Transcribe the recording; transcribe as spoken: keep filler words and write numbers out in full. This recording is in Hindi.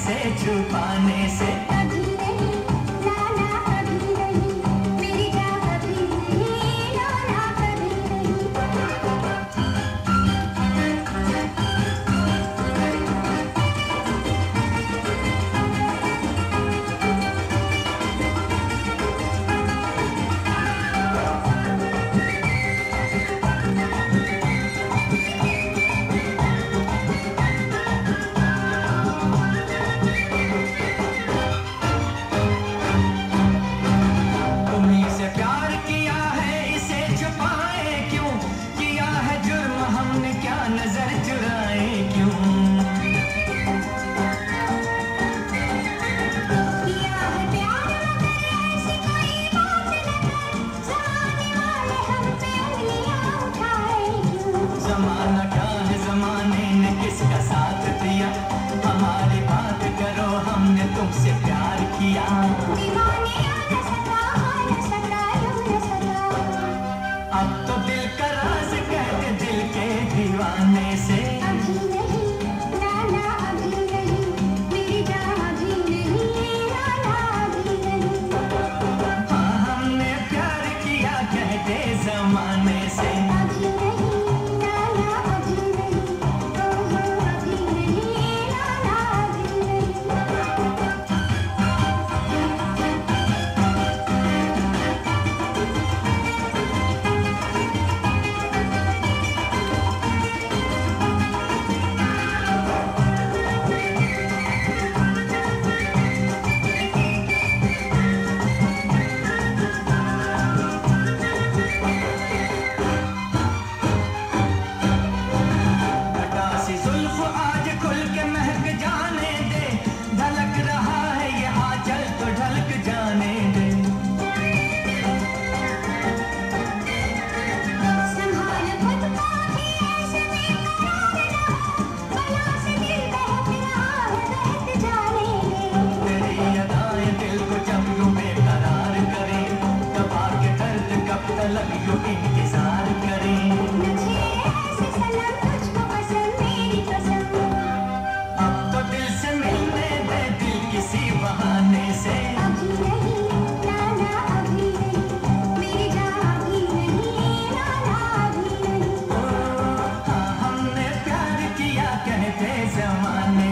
से छुपाने से। कभी नहीं नाना कभी नहीं, मेरी जान कभी नहीं नाना कभी नहीं। तुम्हीं से प्यार किया है इसे छुपाए क्यों, किया है जुर्म हमने क्या नजर चुराए क्यों। किया है प्यार मगर ऐसी कोई बात न कर, जमाने वाले हम पे उंगलियां उठाए क्यों। जमाना क्या है, जमाने ने किसका साथ दिया, हमारी बात करो हमने तुमसे प्यार किया। दीवाने आ न सका, आ न सका, यूं न सका। अब तो दिल का राज कहते दिल के दीवाने से। अभी नहीं नाना अभी नहीं, मेरी जान अभी नहीं नाना अभी नहीं। हाँ हमने प्यार किया कहते जमाने से। अभी नहीं नाना अभी नहीं, ओ हो अभी नहीं नाना अभी नहीं। खटासी जुल्फ आज खुल के महक जाने दे, धलक रहा है ये आंचल तो ढलक जाने दे। संभाल खुद को भी ऐसे बेकरार ना हो, बला से दिल बहक रहा है बहक जाने दे। तेरी अदाएं दिल को जब यूं बेकरार करे, दबा के दर्द कब तलक यूं इंतजार करे। मुझे ऐसे सनम तुझको पसंद मेरी कसम। अब तो दिल से मिलने दे दिल किसी बहाने से। अभी नहीं नाना अभी नहीं, मेरी जान अभी नहीं नाना अभी नहीं। हाँ हमने प्यार किया कहते जमाने